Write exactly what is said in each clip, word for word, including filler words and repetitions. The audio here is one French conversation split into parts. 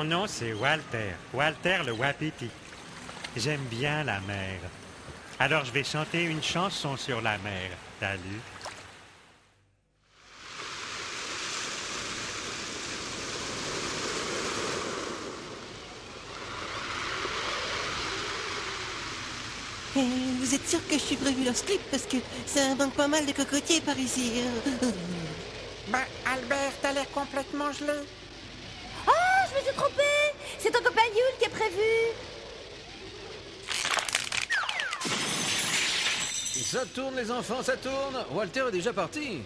Mon nom, c'est Walter. Walter le Wapiti. J'aime bien la mer. Alors je vais chanter une chanson sur la mer. Salut. Et vous êtes sûr que je suis prévu leur slip parce que ça manque pas mal de cocotiers par ici. Ben, Albert, t'as l'air complètement gelé. Oh, je me suis trompée. C'est ton copain Yule qui est prévu. Ça tourne les enfants, ça tourne. Walter est déjà parti.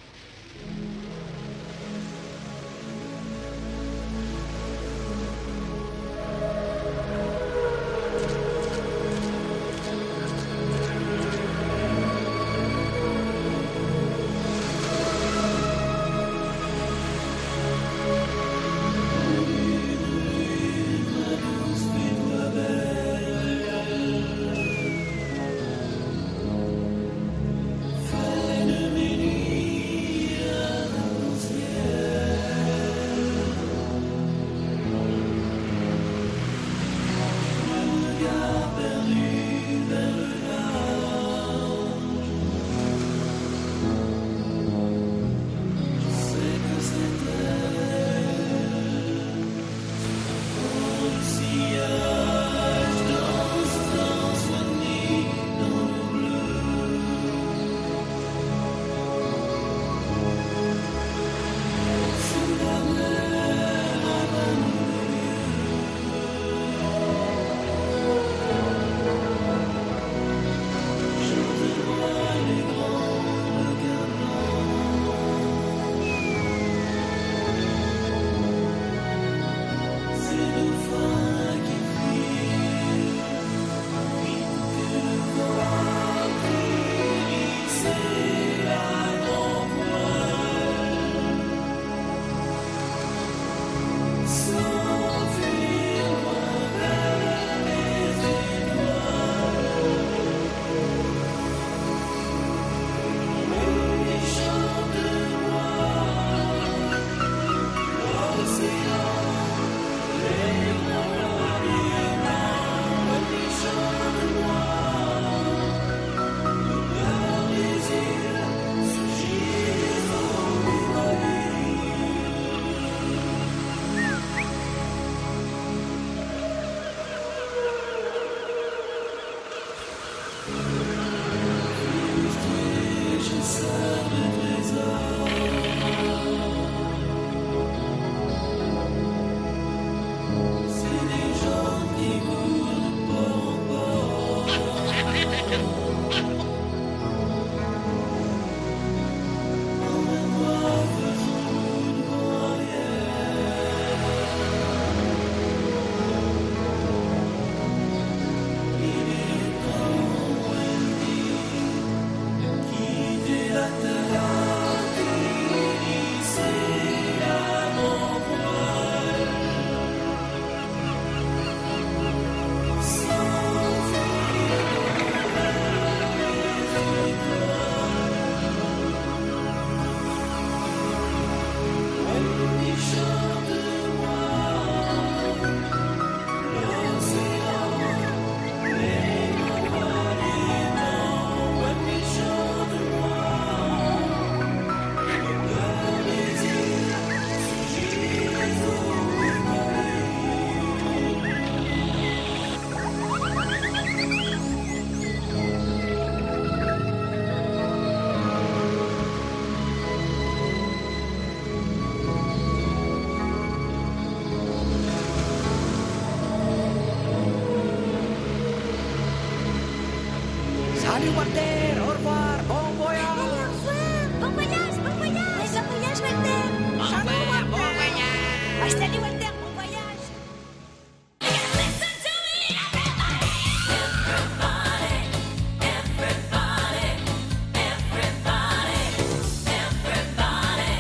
Salut Walter, au revoir, bon voyage. Allez, au revoir. Bon voyage, bon voyage. Bon voyage, Walter. Salut, Walter. Bon voyage. Ah, salut, Walter, bon voyage. Listen to me, everybody. Everybody, everybody, everybody, everybody,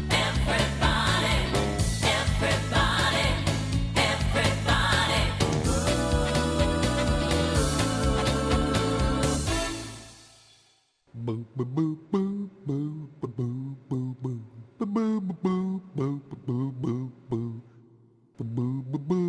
everybody, everybody, everybody. Boo boo boo boo boo boo boo boo boo boo boo boo boo boo boo boo boo boo boo, boo.